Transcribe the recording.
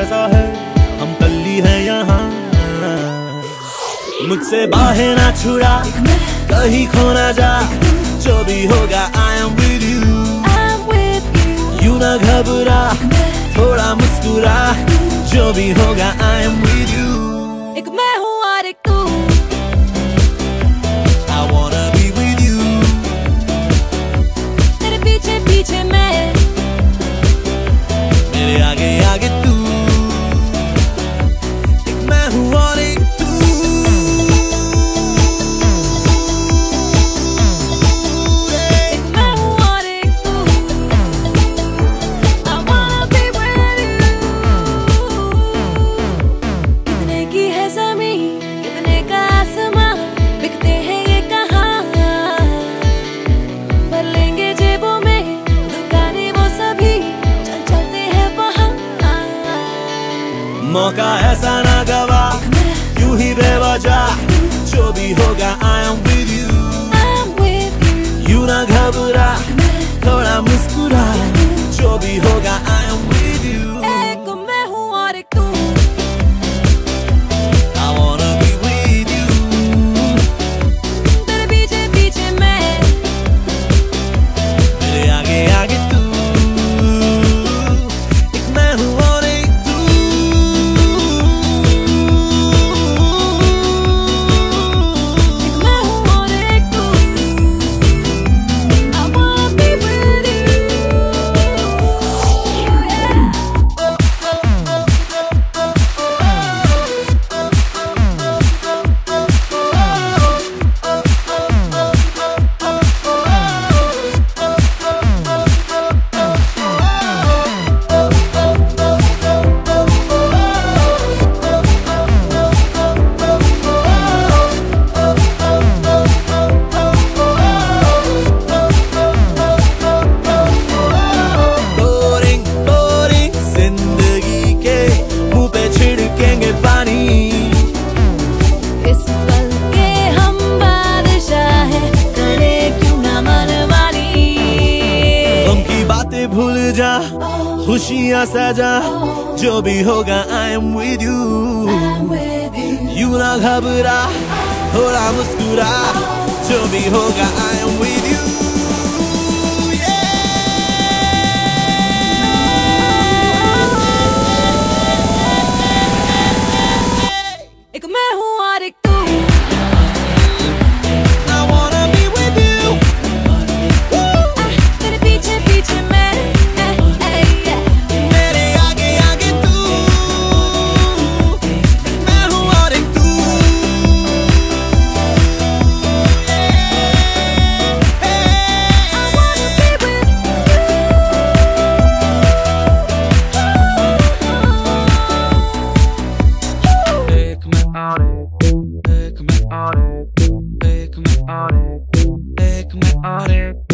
कैसा है, हम कल्ली है यहाँ। मुझसे बाहें ना छुड़ा, कहीं खो ना जा, जो भी होगा I am with you। यू ना घबरा, थोड़ा मुस्कुरा, जो भी होगा I am with you। एक मैं हूँ और एक तू, I wanna be with you। तेरे पीछे पीछे मैं, मेरे आगे आगे तू। एक मैं हूँ और एक तू। एक मैं हूँ और एक तू। I wanna be with you। कितने की है ज़मीं, कितने का आसमां, बिकते हैं ये कहाँ। भर लेंगे जेबों में दुकानें वो सभी, चल चलते हैं वहाँ। मौका ऐसा ना गवा, यूं ही बेवजह, जो भी होगा I am with you। I'm with you। यू ना घबरा, थोड़ा मुस्कुरा, जो भी होगा I am with you। एक मैं हूँ और एक तू। I wanna be with you। तेरे पीछे पीछे मैं, मेरे आगे आगे तू। एक मैं हूँ और एक तू। एक मैं हूँ और एक तू। I wanna be with you। Boring boring जिंदगी के मुंह पे छिड़केंगे पानी। इस पल के हम बादशाह हैं, करे क्यों ना मनमानी। गम की बातें भूल जा, खुशियाँ सजा, जो भी होगा I am with you। I'm with you। यू ना घबरा, थोड़ा मुस्कुरा, जो भी होगा I am with you। एक मैं हूँ और एक तू। I wanna be with you। तेरे पीछे पीछे मैं, मेरे आगे आगे तू। मैं हूँ और एक तू। I wanna be with you। एक मैं और एक, एक मैं और एक, एक मैं और एक, एक मैं और एक।